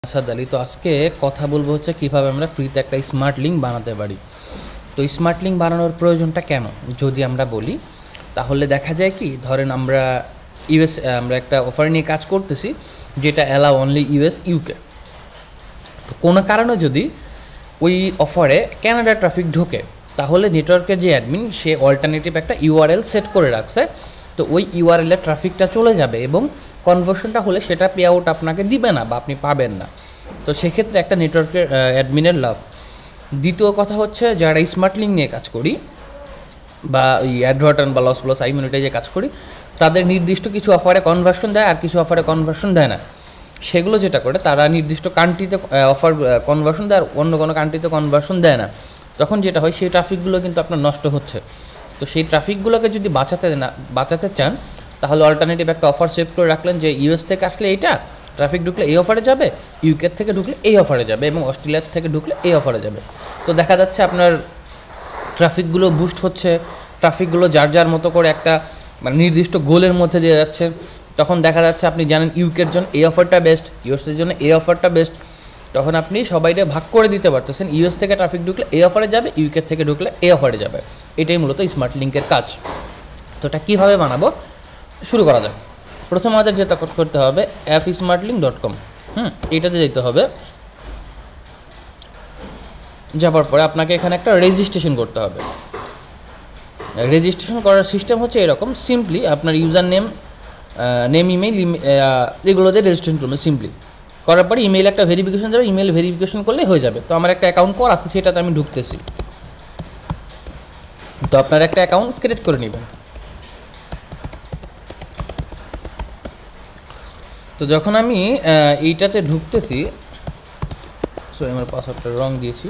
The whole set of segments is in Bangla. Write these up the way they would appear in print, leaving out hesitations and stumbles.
আসাদ আলী। তো আজকে কথা বলবো হচ্ছে কীভাবে আমরা ফ্রিতে একটা স্মার্ট লিঙ্ক বানাতে পারি। তো স্মার্ট লিঙ্ক বানানোর প্রয়োজনটা কেন যদি আমরা বলি, তাহলে দেখা যায় কি, ধরেন আমরা আমরা একটা অফার নিয়ে কাজ করতেছি যেটা অ্যালাউ অনলি ইউএস ইউকে। তো কোনো কারণে যদি ওই অফারে ক্যানাডা ট্রাফিক ঢোকে, তাহলে নেটওয়ার্কের যে অ্যাডমিন সে অল্টারনেটিভ একটা ইউআরএল সেট করে রাখছে। তো ওই ইউআরএলে ট্রাফিকটা চলে যাবে এবং কনভার্সনটা হলে সেটা পে আউট আপনাকে দিবে না বা আপনি পাবেন না। তো সেক্ষেত্রে একটা নেটওয়ার্কের অ্যাডমিনের লাভ। দ্বিতীয় কথা হচ্ছে, যারা স্মার্ট লিঙ্ক নিয়ে কাজ করি বা ওই অ্যাডভার্টান বা লস আইমিউনিটাইজে কাজ করি, তাদের নির্দিষ্ট কিছু অফারে কনভার্সন দেয় আর কিছু অফারে কনভার্সন দেয় না। সেগুলো যেটা করে, তারা নির্দিষ্ট কান্ট্রিতে অফার কনভার্সন দেয় আর অন্য কোনো কান্ট্রিতে কনভার্সন দেয় না। তখন যেটা হয়, সেই ট্রাফিকগুলো কিন্তু আপনার নষ্ট হচ্ছে। তো সেই ট্রাফিকগুলোকে যদি বাঁচাতে চান, তাহলে অল্টারনেটিভ একটা অফার সেভ করে রাখলেন যে ইউএস থেকে আসলে এইটা ট্রাফিক ঢুকলে এই অফারে যাবে, ইউকে থেকে ঢুকলে এই অফারে যাবে এবং অস্ট্রেলিয়ার থেকে ঢুকলে এই অফারে যাবে। তো দেখা যাচ্ছে আপনার ট্রাফিকগুলো বুস্ট হচ্ছে, ট্রাফিকগুলো যার যার মতো করে একটা মানে নির্দিষ্ট গোলের মধ্যে দিয়ে যাচ্ছে। তখন দেখা যাচ্ছে আপনি জানেন ইউকের জন্য এই অফারটা বেস্ট, ইউএসের জন্য এই অফারটা বেস্ট। তখন আপনি সবাইকে ভাগ করে দিতে পারতেছেন, ইউএস থেকে ট্রাফিক ঢুকলে এই অফারে যাবে, ইউকে থেকে ঢুকলে এই অফারে যাবে। এটাই মূলত স্মার্ট লিঙ্কের কাজ। তো এটা কীভাবে বানাবো, শুরু করা যাক। প্রথম আমাদের যেটা করতে হবে fsmartlink.com, এটাতে যেতে হবে। যাওয়ার পরে আপনাকে এখানে একটা রেজিস্ট্রেশন করতে হবে। রেজিস্ট্রেশন করার সিস্টেম হচ্ছে এরকম, সিম্পলি আপনার ইউজার নেম ইমেল এগুলো দিয়ে রেজিস্ট্রেশন করবেন। সিম্পলি করার পরে ইমেইল একটা ভেরিফিকেশন যাবে, ইমেল ভেরিফিকেশন করলে হয়ে যাবে। তো আমার একটা অ্যাকাউন্ট করা আছে, সেটাতে আমি ঢুকতেছি। তো আপনার একটা অ্যাকাউন্ট ক্রিয়েট করে নেবেন। তো যখন আমি এইটাতে ঢুকতেছি, আমার পাসওয়ার্ডটা রং দিয়েছি।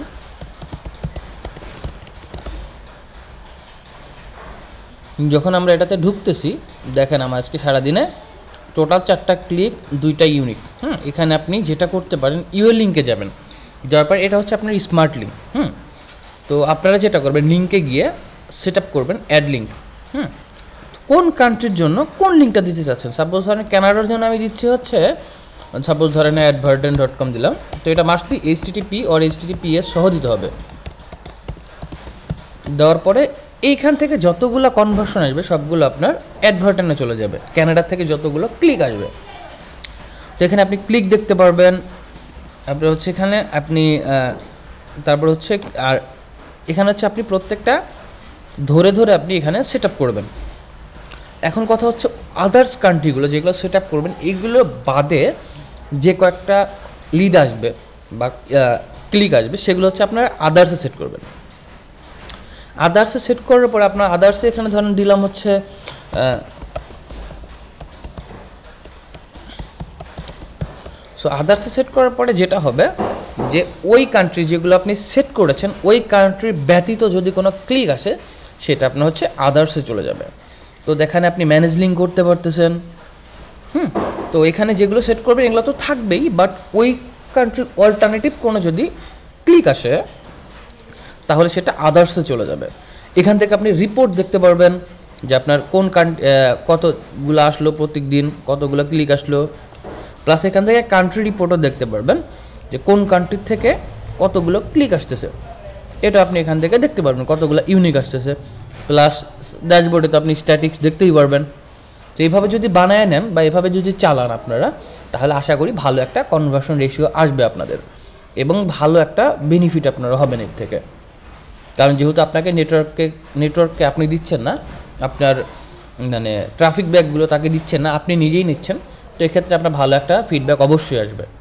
যখন আমরা এটাতে ঢুকতেছি, দেখেন আমার আজকে সারাদিনে টোটাল 4টা ক্লিক, 2টা ইউনিক। এখানে আপনি যেটা করতে পারেন, ইউএল লিঙ্কে যাবেন। যাওয়ার পর এটা হচ্ছে আপনার স্মার্ট লিঙ্ক। তো আপনারা যেটা করবেন, লিঙ্কে গিয়ে সেট আপ করবেন অ্যাড লিঙ্ক। কোন কান্ট্রির জন্য কোন লিঙ্কটা দিতে চাচ্ছেন, সাপোজ ধরেন ক্যানাডার জন্য আমি দিচ্ছি হচ্ছে, সাপোজ ধরেন adverten.com দিলাম। তো এটা must be HTTP or HTTPS সহ দিতে হবে। দেওয়ার পরে এইখান থেকে যতগুলো কনভার্সন আসবে সবগুলো আপনার অ্যাডভার্টেনে চলে যাবে, ক্যানাডা থেকে যতগুলো ক্লিক আসবে। তো এখানে আপনি ক্লিক দেখতে পারবেন। তারপরে হচ্ছে এখানে আপনি তারপর হচ্ছে আর এখানে হচ্ছে আপনি প্রত্যেকটা ধরে ধরে আপনি এখানে সেট আপ করবেন। এখন কথা হচ্ছে আদার্স কান্ট্রিগুলো যেগুলো সেট আপ করবেন, এগুলো বাদে যে কয়েকটা লিড আসবে বা ক্লিক আসবে, সেগুলো হচ্ছে আপনারা আদার্সে সেট করবেন। আদার্সে সেট করার পরে আপনার আদার্সে এখানে ধরেন দিলাম হচ্ছে আদার্সে সেট করার পরে যেটা হবে যে ওই কান্ট্রি যেগুলো আপনি সেট করেছেন, ওই কান্ট্রি ব্যতীত যদি কোনো ক্লিক আসে, সেটা আপনার হচ্ছে আদার্সে চলে যাবে। তো দেখেন আপনি ম্যানেজ লিঙ্ক করতে পারতেছেন। তো এখানে যেগুলো সেট করবেন এগুলো তো থাকবেই, বাট ওই কান্ট্রির অল্টারনেটিভ কোনো যদি ক্লিক আসে, তাহলে সেটা আদার্সে চলে যাবে। এখান থেকে আপনি রিপোর্ট দেখতে পারবেন যে আপনার কোন কতগুলো আসলো প্রত্যেক দিন, কতগুলো ক্লিক আসলো। প্লাস এখান থেকে কান্ট্রি রিপোর্টও দেখতে পারবেন যে কোন কান্ট্রির থেকে কতগুলো ক্লিক আসতেছে। এটা আপনি এখান থেকে দেখতে পারবেন কতগুলো ইউনিক আসতেছে। প্লাস ড্যাশবোর্ডে তো আপনি স্ট্যাটিক্স দেখতেই পারবেন। তো এইভাবে যদি বানায় নেন বা এভাবে যদি চালান আপনারা, তাহলে আশা করি ভালো একটা কনভার্সন রেশিও আসবে আপনাদের এবং ভালো একটা বেনিফিট আপনারা হবেন এর থেকে। কারণ যেহেতু আপনাকে নেটওয়ার্ককে আপনি দিচ্ছেন না, আপনার মানে ট্রাফিক ব্যাকগুলো তাকে দিচ্ছেন না, আপনি নিজেই নিচ্ছেন। তো এক্ষেত্রে আপনার ভালো একটা ফিডব্যাক অবশ্যই আসবে।